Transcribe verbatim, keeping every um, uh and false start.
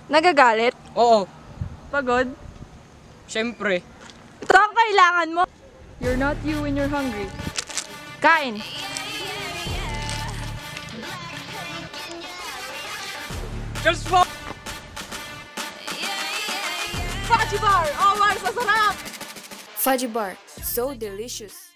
Nagagalit? Oo, Pagod? syempre. Ito ang kailangan mo. You're not you when you're hungry. Kain. Cheers po! Fudgee bar! Oh, wow, sasarap! Fudgee bar, so delicious.